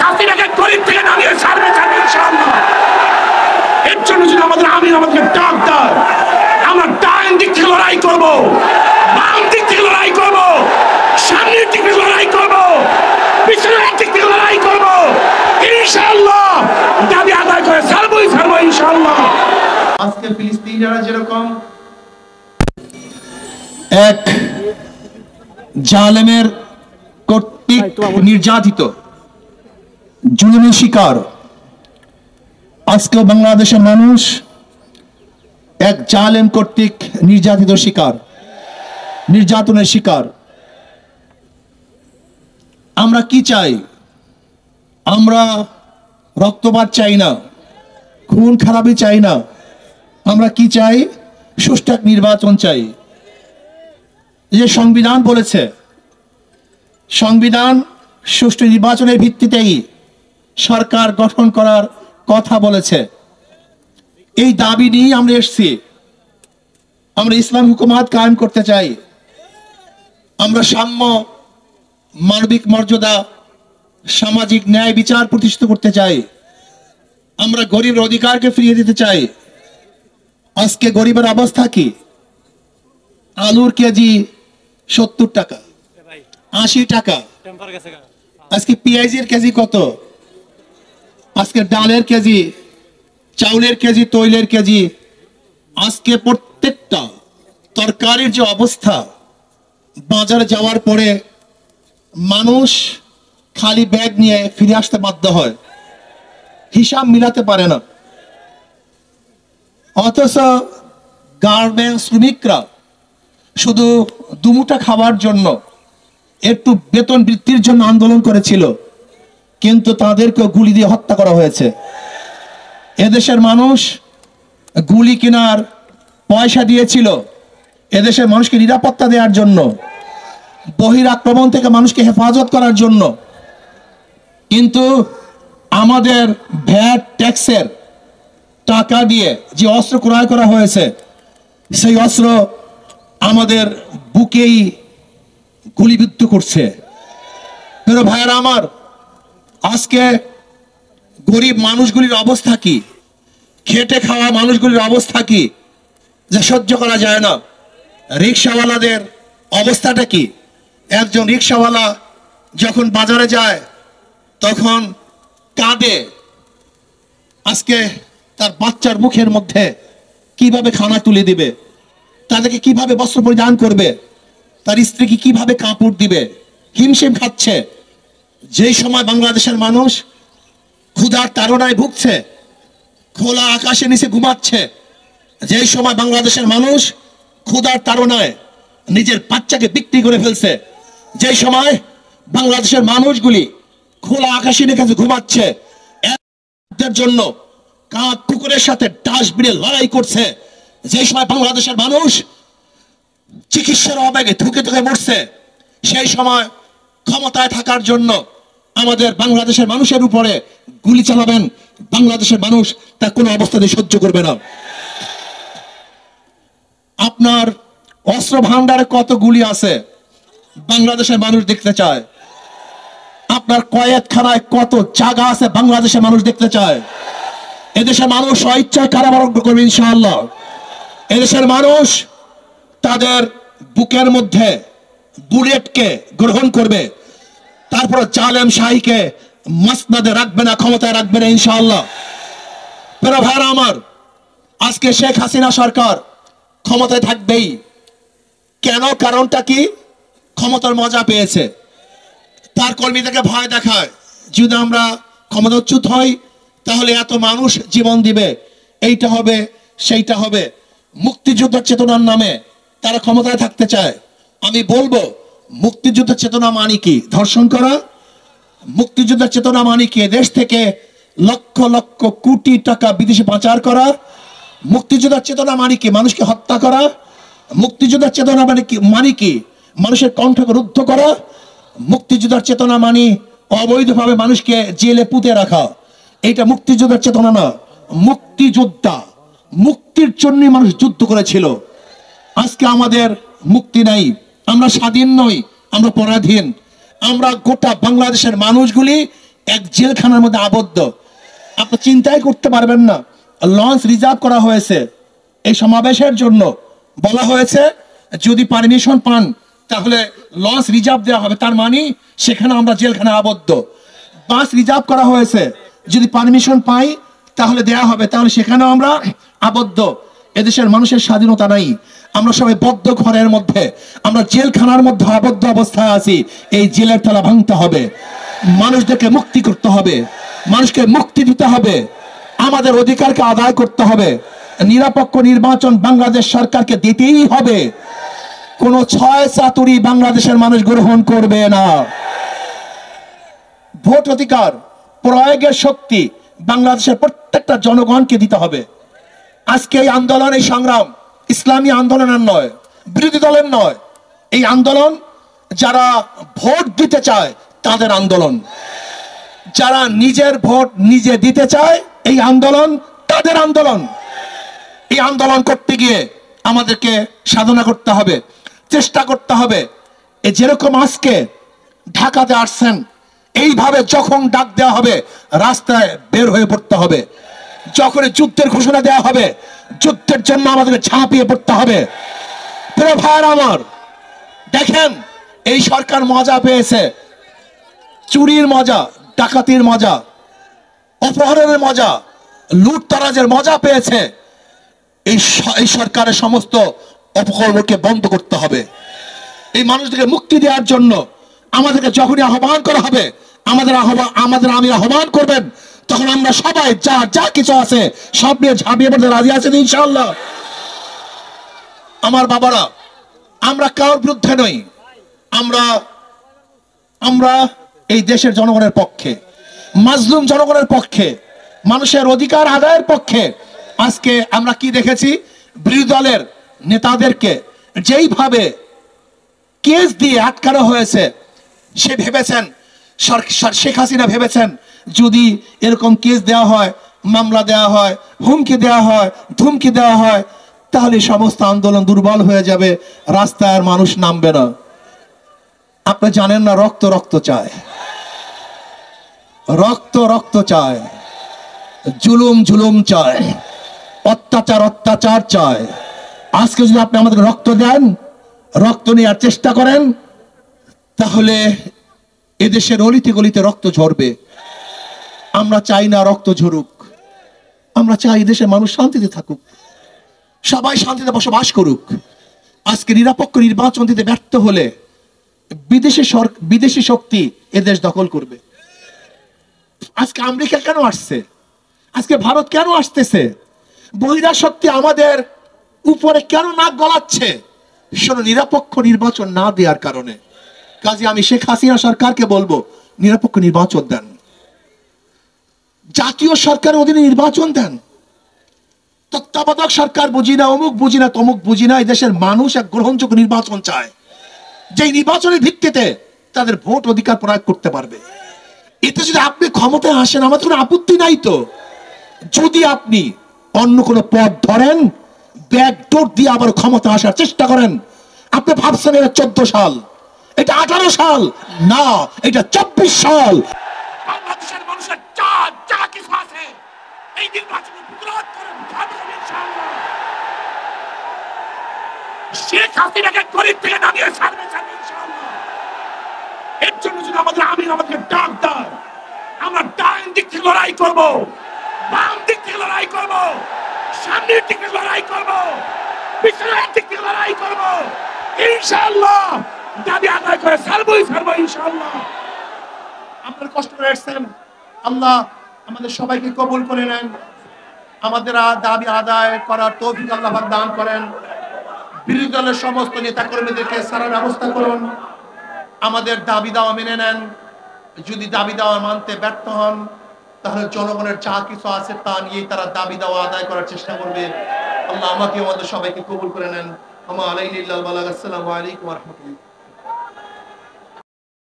হাসিনাকে গরিব থেকে নামিয়ে ছাড়বে ইনশাআল্লাহ। এর জন্য যদি আমাদেরকে ডাক দেয়, আমরা ডান দিক থেকে লড়াই করবো, বাম দিক থেকে লড়াই করবো, সামনের দিক থেকে লড়াই করবো, পিছনের দিক থেকে লড়াই করবো ইনশাআল্লাহ। দাবি আদায় করে ছাড়বো ইনশাআল্লাহ। আজকে ফিলিস্তিনিরা যেরকম এক জালেমের কর্তৃক নির্যাতিত, জুলুমের শিকার, আজকে বাংলাদেশের মানুষ এক জালেম কর্তৃক নির্যাতিত শিকার, নির্যাতনের শিকার। আমরা কি চাই? আমরা রক্তপাত চাই না, খুন খারাপি চাই না। আমরা কি চাই? সুষ্ঠু নির্বাচন চাই। যে সংবিধান বলেছে, সংবিধান সুষ্ঠু নির্বাচনের ভিত্তিতেই সরকার গঠন করার কথা বলেছে। এই দাবি নিয়ে আমরা এসেছি। আমরা ইসলাম হুকুমাত কায়েম করতে চাই। আমরা সাম্য, মানবিক মর্যাদা, সামাজিক ন্যায় বিচার প্রতিষ্ঠিত করতে চাই। আমরা গরিবের অধিকারকে ফিরিয়ে দিতে চাই। আজকে গরিবের অবস্থা কি? আলুর কেজি 70 টাকা, 80 টাকা। আজকে পেঁয়াজের কেজি কত? আজকে ডালের কেজি, চাউলের কেজি, তৈলের কেজি। আজকে প্রত্যেকটা তরকারির যে অবস্থা, বাজারে যাওয়ার পরে মানুষ খালি ব্যাগ নিয়ে ফিরে আসতে বাধ্য হয়, হিসাব মিলাতে পারে না। অথচ গার্মেন্টস শ্রমিকরা শুধু দুমুঠা খাওয়ার জন্য, একটু বেতন বৃদ্ধির জন্য আন্দোলন করেছিল, কিন্তু তাদেরকে গুলি দিয়ে হত্যা করা হয়েছে। এদেশের মানুষ গুলি কেনার পয়সা দিয়েছিল এদেশের মানুষকে নিরাপত্তা দেওয়ার জন্য, বহির আক্রমণ থেকে মানুষকে হেফাজত করার জন্য। কিন্তু আমাদের ভ্যাট ট্যাক্সের টাকা দিয়ে যে অস্ত্র ক্রয় করা হয়েছে, সেই অস্ত্র আমাদের বুকেই গুলিবিদ্ধ করছে। প্রিয় ভাইয়েরা আমার, আজকে গরিব মানুষগুলির অবস্থা কি? খেটে খাওয়া মানুষগুলির অবস্থা কি? যা সহ্য করা যায় না। রিক্সাওয়ালাদের অবস্থাটা কি? একজন রিক্সাওয়ালা যখন বাজারে যায় তখন কাঁদে। আজকে তার বাচ্চার মুখের মধ্যে কিভাবে খানা তুলে দিবে, তাদেরকে কিভাবে বস্ত্র পরিধান করবে, তার স্ত্রীকে কিভাবে কাপড় দিবে, হিমশিম খাচ্ছে। যেই সময় বাংলাদেশের মানুষ ক্ষুধার তাড়নায় ভুগছে, খোলা আকাশের নিচে ঘুমাচ্ছে, যেই সময় বাংলাদেশের মানুষ ক্ষুধার তাড়নায় নিজের বাচ্চাকে বিক্রি করে ফেলছে, যেই সময় বাংলাদেশের মানুষগুলি খোলা আকাশের নিচে ঘুমাচ্ছে, এর জন্য কাক কুকুরের সাথে ডাস্টবিনে লড়াই করছে, যেই সময় বাংলাদেশের মানুষ চিকিৎসার অভাবে ধুকে ধুকে মরছে, সেই সময় ক্ষমতায় থাকার জন্য আমাদের বাংলাদেশের মানুষের উপরে গুলি চালাবেন, বাংলাদেশের মানুষ তা কোনো অবস্থাতে সহ্য করবে না। আপনার অস্ত্র ভান্ডারে কত গুলি আছে বাংলাদেশের মানুষ দেখতে চায়। আপনার কয়েদখানায় কত জায়গা আছে বাংলাদেশের মানুষ দেখতে চায়। এদেশের মানুষ স্বইচ্ছায় কারাবরণ করবে ইনশাআল্লাহ। এদেশের মানুষ তাদের বুকের মধ্যে বুলেটকে গ্রহণ করবে, তারপর জালেম শাহীকে মসনদে রাখবে না, ক্ষমতায় রাখবে না ইনশাআল্লাহ। প্রিয় ভাইরা আমার, আজকে শেখ হাসিনা সরকার ক্ষমতায় থাকবেই। কেন? কারণটা কি? ক্ষমতার মজা পেয়েছে, তার কর্মীদেরকে ভয় দেখায়। যদি আমরা ক্ষমতাচ্যুত হই তাহলে এত মানুষ জীবন দিবে, এইটা হবে সেইটা হবে। মুক্তিযুদ্ধের চেতনার নামে তারা ক্ষমতায় থাকতে চায়। আমি বলবো, মুক্তিযুদ্ধের চেতনা মানে কি? ধর্ষণ করা? মুক্তিযুদ্ধের চেতনা মানে কি? দেশ থেকে লক্ষ লক্ষ কোটি টাকা বিদেশে পাচার করা? মুক্তিযুদ্ধের চেতনা মানে কি? মানুষকে হত্যা করা? মুক্তিযুদ্ধের চেতনা মানে কি? মানুষের কণ্ঠকে রুদ্ধ করা? মুক্তিযুদ্ধের চেতনা মানে অবৈধভাবে মানুষকে জেলে পুঁতে রাখা। এটা মুক্তিযুদ্ধের চেতনা না। মুক্তিযোদ্ধা, মুক্তির জন্য মানুষ যুদ্ধ করেছিল। আজকে আমাদের মুক্তি নাই, আমরা স্বাধীন নই, আমরা পরাধীন। আমরা গোটা বাংলাদেশের মানুষগুলি এক জেলখানার মধ্যে আবদ্ধ। আপনি চিন্তাই করতে পারবেন না। লঞ্চ রিজার্ভ করা হয়েছে এই সমাবেশের জন্য। বলা হয়েছে যদি পারমিশন পান তাহলে লঞ্চ রিজার্ভ দেওয়া হবে, তার মানে সেখানে আমরা জেলখানা আবদ্ধ। বাস রিজার্ভ করা হয়েছে, যদি পারমিশন পাই তাহলে দেয়া হবে, তাহলে সেখানেও আমরা আবদ্ধ। এদেশের মানুষের স্বাধীনতা নাই, আমরা সবাই বদ্ধ ঘরের মধ্যে, আমরা জেলখানার মধ্যে আবদ্ধ অবস্থায় আছি। এই জেলের তালা ভাঙতে হবে, মানুষদেরকে মুক্তি করতে হবে, মানুষকে মুক্তি দিতে হবে, আমাদের অধিকারকে আদায় করতে হবে। নিরপেক্ষ নির্বাচন বাংলাদেশ সরকারকে দিতেই হবে। কোনো ছয় চাতুরি বাংলাদেশের মানুষ গ্রহণ করবে না। ভোট অধিকার প্রয়োগের শক্তি বাংলাদেশের প্রত্যেকটা জনগণকে দিতে হবে। আজকে এই আন্দোলন, এই সংগ্রাম ইসলামী আন্দোলনের নয়, বিরোধী দলের নয়। এই আন্দোলন যারা ভোট দিতে চায় তাদের আন্দোলন, যারা নিজের ভোট নিজে দিতে চায় এই আন্দোলন তাদের আন্দোলন। এই আন্দোলন করতে গিয়ে আমাদেরকে সাধনা করতে হবে, চেষ্টা করতে হবে। যেরকম আজকে ঢাকাতে আসছেন, এইভাবে যখন ডাক দেওয়া হবে রাস্তায় বের হয়ে পড়তে হবে। যখন যুদ্ধের ঘোষণা দেওয়া হবে যুদ্ধের জন্য আমাদেরকে ঝাঁপিয়ে পড়তে হবে। প্রিয় ভাইরা আমার, দেখেন এই সরকার মজা পেয়েছে, চুরির মজা, ডাকাতির মজা, অপহরণের মজা, লুটতরাজের মজা পেয়েছে। এই সরকারের সমস্ত অপকর্মকে বন্ধ করতে হবে। এই মানুষদেরকে মুক্তি দেওয়ার জন্য আমাদেরকে যখনই আহ্বান করা হবে, আমাদের আমি আহ্বান করবেন, তখন আমরা সবাই যা যা কিছু আছে সব নিয়ে ঝাঁপিয়ে পড়তে রাজি আছেন ইনশাআল্লাহ। আমার বাবারা, আমরা কারোর বিরুদ্ধে নই, আমরা এই দেশের জনগণের পক্ষে, মাজলুম জনগণের পক্ষে, মানুষের অধিকার আদায়ের পক্ষে। আজকে আমরা কি দেখেছি, বিরোধী দলের নেতাদেরকে যেইভাবে কেস দিয়ে আটকানো হয়েছে, সে ভেবেছেন, শেখ হাসিনা ভেবেছেন যদি এরকম কেস দেওয়া হয়, মামলা দেওয়া হয়, হুমকি দেওয়া হয়, ধুমকি দেওয়া হয়, তাহলে সমস্ত আন্দোলন দুর্বল হয়ে যাবে, রাস্তায় আর মানুষ নামবে না। আপনি জানেন না, রক্ত রক্ত চায়, রক্ত রক্ত চায়, জুলুম জুলুম চায়, অত্যাচার অত্যাচার চায়। আজকে যদি আপনি আমাদের রক্ত দেন, রক্ত নেওয়ার চেষ্টা করেন, তাহলে এদেশের অলিতে গলিতে রক্ত ঝরবে। আমরা চাই না রক্ত ঝরুক, আমরা চাই দেশের মানুষ শান্তিতে থাকুক, সবাই শান্তিতে বসবাস করুক। আজকে নিরপেক্ষ নির্বাচন দিতে ব্যর্থ হলে বিদেশি শক্তি এদেশ দখল করবে। আজকে আমেরিকা কেন আসছে, আজকে ভারত কেন আসতেছে, বহিরা শক্তি আমাদের উপরে কেন নাক গলাচ্ছে? শুধু নিরপেক্ষ নির্বাচন না দেওয়ার কারণে। কাজে আমি শেখ হাসিনা সরকারকে বলবো, নিরপেক্ষ নির্বাচন দেন, জাতীয় সরকারের অধীনে নির্বাচন দেন। তত্ত্বাবধায়ক সরকার বুঝি না, অমুক বুঝি না, তমুক বুঝি না। এই দেশের মানুষ এক গ্রহণযোগ্য নির্বাচন চায়, যেই নির্বাচনের ভিত্তিতে তাদের ভোট অধিকার প্রয়োগ করতে পারবে। এতে যদি আপনি ক্ষমতায় আসেন, আমাদের কোনো আপত্তি নাই তো। যদি আপনি অন্য কোনো পথ ধরেন, ব্যাকডোর দিয়ে আবার ক্ষমতা আসার চেষ্টা করেন, আপনি ভাবছেন এটা 14 সাল, এটা 18 সাল, না, এটা 24 সাল। বাংলাদেশের মানুষের যা যা কিছু আছে এই নির্বাচনে প্রতিরোধ করেন ইনশাআল্লাহ। শেখ হাসিনাকে গরিব থেকে নামিয়ে ছাড়বে ইনশাআল্লাহ। এর জন্য যদি আমাদেরকে ডাক দেয়, আমরা ডান দিক থেকে লড়াই করব, বাম দিক থেকে লড়াই করব, সামনের দিক থেকে লড়াই করব, পিছনের দিক থেকে লড়াই করব ইনশাআল্লাহ। দাবি আদায় করে ছাড়বই ইনশাআল্লাহ। আপনারা কষ্ট করে এসেছেন, আল্লাহ আমাদের সবাইকে কবুল করে নেন। আমাদের দাবি আদায় করার তৌফিক আল্লাহ পাক দান করেন। বিরোধী দলের সমস্ত নেতা কর্মীদেরকে ছাড়ার ব্যবস্থা করুন, আমাদের দাবি দাওয়া মেনে নেন। যদি দাবি দাওয়া মানতে ব্যর্থ হন, তাহলে জনগণের যা কিছু আছে তা নিয়েই তারা দাবি দাওয়া আদায় করার চেষ্টা করবে। আল্লাহ আমাকে আমাদের সবাইকে কবুল করে নেন। আসসালামু আলাইকুম ওয়া রাহমাতুল্লাহ।